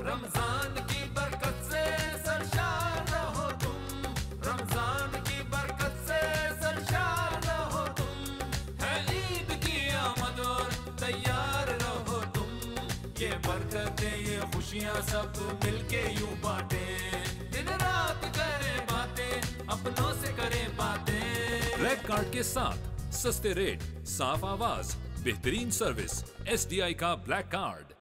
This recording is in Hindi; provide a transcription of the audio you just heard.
रमजान की बरकत से सरशार रहो तुम, रमजान की बरकत से सरशार रहो तुम। है ईद की आमद और तैयार रहो तुम, ये बरकतें ये खुशियाँ सब मिलके यूं बांटे। दिन रात करें बातें, अपनों से करें बातें। ब्लैक कार्ड के साथ सस्ते रेट, साफ आवाज, बेहतरीन सर्विस, SDI का ब्लैक कार्ड।